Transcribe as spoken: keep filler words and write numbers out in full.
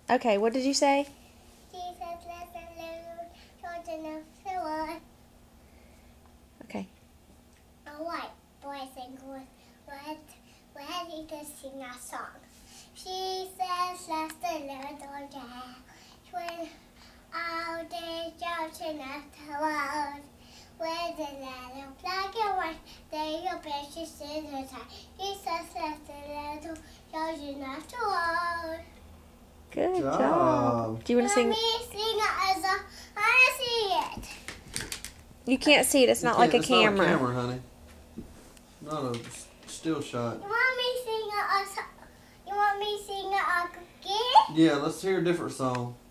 Okay, what did you say? Jesus loves the little children of the world. Okay. A white boy sings with red, ready to sing a song. Jesus loves the little child. When all the children of the world. With the little black and white, they are precious in the time. Jesus loves the little children of the world. Good job. job. Do you want to sing? Let me sing it as a, I see it. You can't see it. It's You not like a can't- it's not camera. a camera, honey. Not a s- still shot. You want me sing it as, you want me sing it again? Yeah, let's hear a different song.